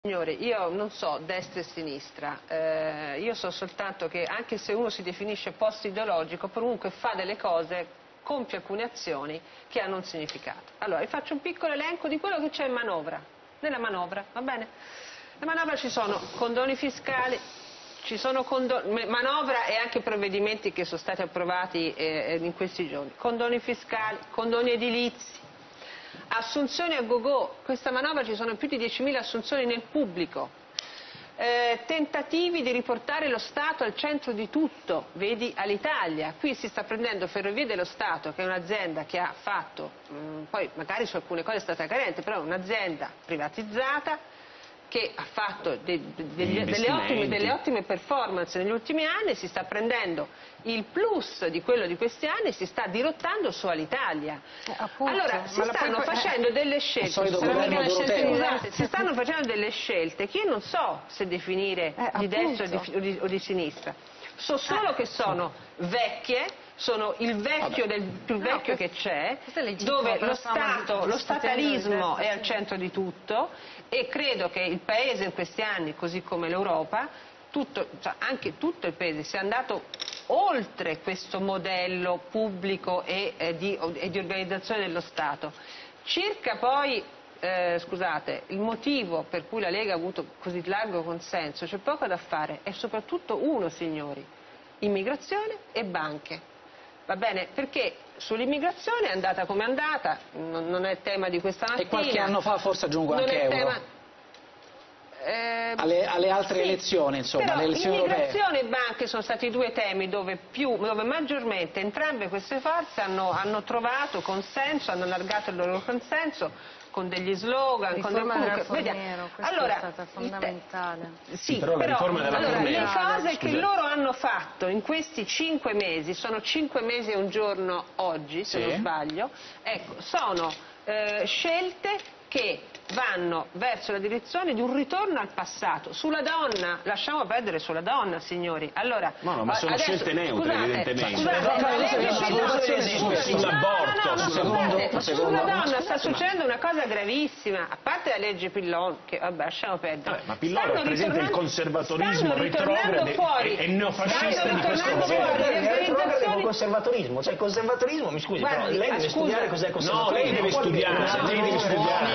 Signori, io non so destra e sinistra, io so soltanto che anche se uno si definisce post-ideologico, comunque fa delle cose, compie alcune azioni che hanno un significato. Allora, vi faccio un piccolo elenco di quello che c'è in manovra, nella manovra, va bene? Nella manovra ci sono condoni fiscali, ci sono manovra e anche provvedimenti che sono stati approvati in questi giorni, condoni fiscali, condoni edilizi, assunzioni a go-go. Questa manovra ci sono più di 10.000 assunzioni nel pubblico, tentativi di riportare lo Stato al centro di tutto, vedi Alitalia. Qui si sta prendendo Ferrovie dello Stato, che è un'azienda che ha fatto, poi magari su alcune cose è stata carente, però è un'azienda privatizzata, che ha fatto delle ottime performance negli ultimi anni, si sta prendendo il plus di quello di questi anni e si sta dirottando su Alitalia. Allora, si stanno facendo delle scelte, si stanno facendo delle scelte che io non so se definire di destra o di sinistra. So solo che sono vecchie, sono il vecchio del più vecchio che c'è, dove lo statalismo è al centro di tutto, e credo che il Paese in questi anni, così come l'Europa, anche tutto il Paese sia andato oltre questo modello pubblico e di organizzazione dello Stato. Circa poi, scusate, il motivo per cui la Lega ha avuto così largo consenso, c'è poco da fare, è soprattutto uno, signori: immigrazione e banche. Va bene? Perché sull'immigrazione è andata come è andata, non è tema di questa mattina. E qualche anno fa forse aggiungo anche euro. Alle altre elezioni, insomma, alle elezioni europee. Immigrazione e banche sono stati due temi dove maggiormente entrambe queste forze hanno trovato consenso, hanno allargato il loro consenso con degli slogan, con della Fornero, allora, è stata fondamentale. Sì, però le cose che loro hanno fatto in questi 5 mesi, sono 5 mesi e un giorno oggi, se non sbaglio, ecco, sono scelte che vanno verso la direzione di un ritorno al passato. Sulla donna, lasciamo perdere sulla donna, signori. Allora, ma sono scelte neutre, evidentemente. Sulla donna sta succedendo una cosa gravissima, a parte la legge Pillon, che vabbè, lasciamo perdere. Ma Pillon rappresenta il conservatorismo retrogrado e neofascista di questo governo. Il conservatorismo, cioè il conservatorismo, mi scusi, però lei deve studiare cos'è il conservatorismo. No, lei deve studiare.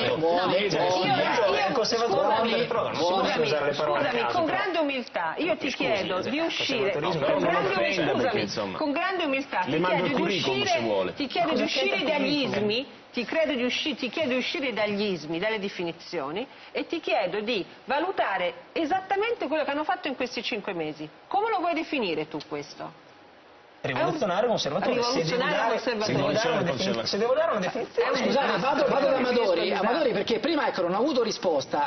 Scusami, con grande umiltà, io ti chiedo di uscire, con grande umiltà, ti chiedo di uscire dagli ismi, ti chiedo di uscire dagli ismi, dalle definizioni, e ti chiedo di valutare esattamente quello che hanno fatto in questi 5 mesi. Come lo vuoi definire tu questo? Rivoluzionario conservatore. Se devo dare una definizione. Scusate, vado da Amadori, perché prima non ho avuto risposta.